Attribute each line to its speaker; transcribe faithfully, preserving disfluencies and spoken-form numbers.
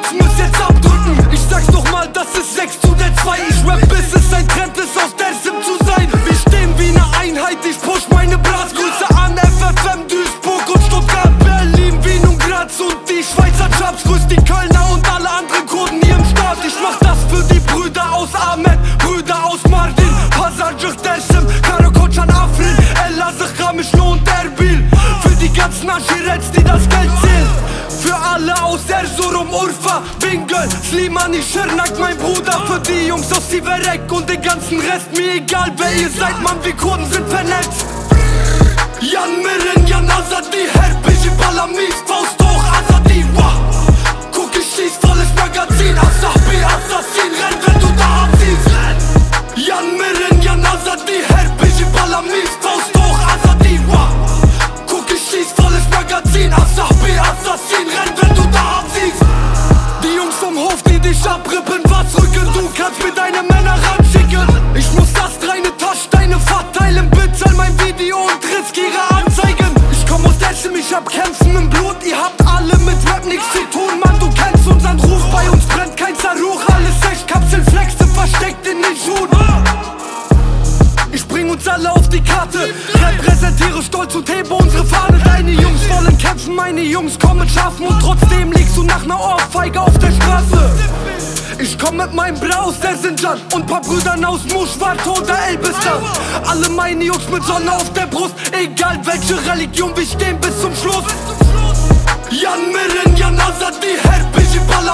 Speaker 1: Beats müsst jetzt abdrücken. Ich sag's nochmal, das ist sechs zu der zwei. Ich rap bis es ein Trend ist, aus der Sim zu sein. Wir stehen wie ne Einheit, ich push meine Bras. Grüße an F F M, Duisburg und Stuttgart, Berlin, Wien und Graz und die Schweizer Jobs. Grüß die Kölner und alle anderen Kurden hier im Staat. Ich mach das für die Brüder aus Ahmed, Brüder aus Mardin, Pazarcık, Dersim, Karakoçan, Afrin, Elazığ, Kamışlı und Erbil. Für die ganzen Aschirets, die das Geld zählen. Für alle aus Erzurum, Urfa, Bingöl, Slimani, Şırnak, mein Bruder. Für die Jungs aus Siverek und den ganzen Rest. Mir egal wer ihr seid, Mann, wir Kurden sind vernetzt. Yan Mirin, Yan Azadi, her bizi balamis, Faust hoch, Azadi, wah. Guck, ich schieß volles Magazin, Asabi, Assassin, renn, wenn du da abziehst. Yan Mirin, Yan Azadi, her bizi balamis, Faust hoch, Azadi, wah. Guck, ich schieß volles Magazin, Asabi, Assassin, renn, wenn du da abziehst. Die Jungs vom Hof, die dich abrippen, was rücken, du kannst mir deine Männer ranschicken. Ich muss das reine Taschsteine verteilen, bitte mein Video und riskiere Anzeigen. Ich komm aus Dersim, ich hab Kämpfen im Blut. Ihr habt alle mit Rap nichts zu tun, Mann, du kennst unseren Ruf. Bei uns brennt kein Zaruch, alles echt Kapselflexe versteckt in den Schuhen. Ich bring uns alle auf die Karte, repräsentiere stolz und hebe unsere Fahne. Deine Jungs wollen kämpfen, meine Jungs kommen schaffen. Und trotzdem liegst du nach ner Ohrfeige auf der Straße. Ich komm mit meinem Bra aus der Sinjan und paar Brüdern aus Muschwart oder Elbistan. Alle meine Jungs mit Sonne auf der Brust, egal welche Religion, wir stehen bis zum Schluss. Yan Mirin, Yan Azadi, her bizi balamis.